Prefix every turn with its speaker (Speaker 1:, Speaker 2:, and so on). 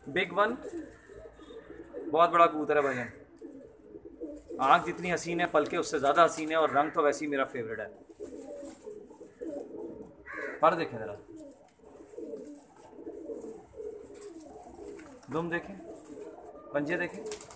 Speaker 1: Big one, बहुत बड़ा कबूतर है भाईजान। आँख जितनी हसीन है पलके उससे ज़्यादा हसीन है, और रंग तो वैसे ही मेरा फेवरेट है। पर देखें ज़रा, दुम देखें, पंजे देखें।